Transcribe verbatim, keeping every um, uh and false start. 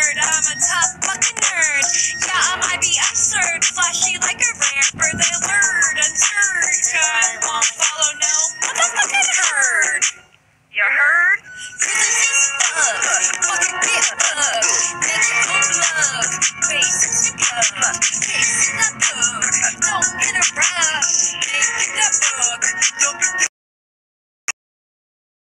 word. I'm a tough fucking nerd. Yeah, I'm I B absurd.